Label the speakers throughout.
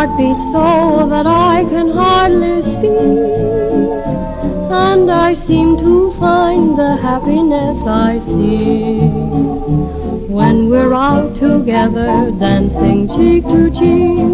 Speaker 1: heart beats so that I can hardly speak, and I seem to find the happiness I seek when we're out together dancing cheek to cheek.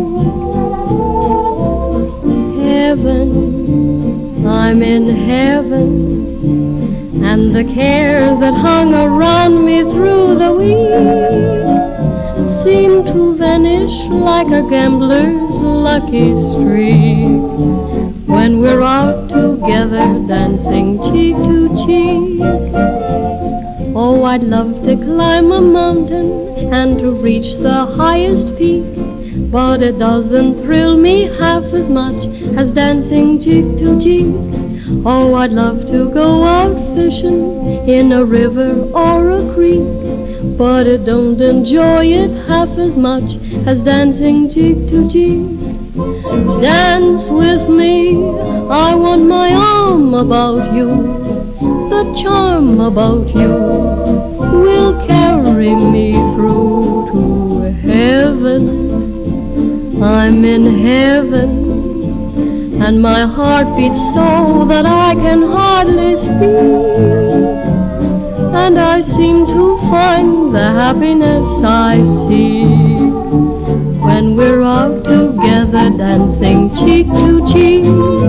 Speaker 1: Heaven, I'm in heaven, and the cares that hung around me through the week seem to vanish like a gambler's lucky streak when we're out together dancing cheek to cheek. Oh, I'd love to climb a mountain and to reach the highest peak, but it doesn't thrill me half as much as dancing cheek to cheek. Oh, I'd love to go out fishing in a river or a creek, but I don't enjoy it half as much as dancing cheek to cheek. Dance with me, I want my arm about you. The charm about you will carry me through to heaven. I'm in heaven, and my heart beats so that I can hardly speak, and I seem to find the happiness I seek when we're out together dancing cheek to cheek.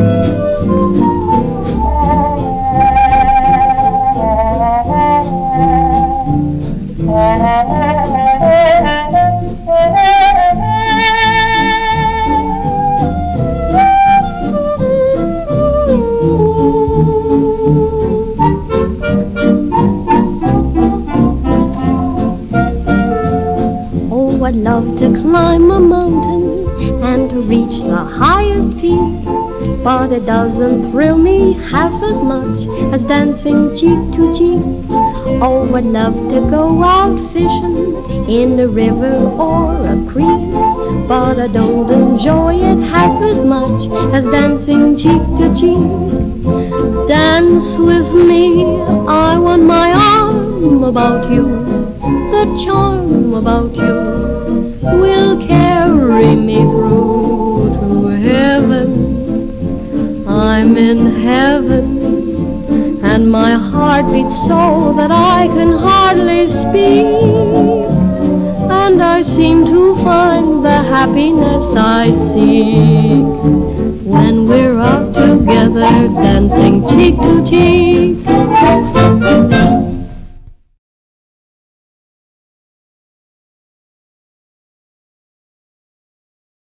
Speaker 1: I'd love to climb a mountain and to reach the highest peak, but it doesn't thrill me half as much as dancing cheek to cheek. Oh, I'd love to go out fishing in a river or a creek, but I don't enjoy it half as much as dancing cheek to cheek. Dance with me, I want my arm about you. The charm about you will carry me through to heaven. I'm in heaven, and my heart beats so that I can hardly speak, and I seem to find the happiness I seek when we're out together dancing cheek to cheek.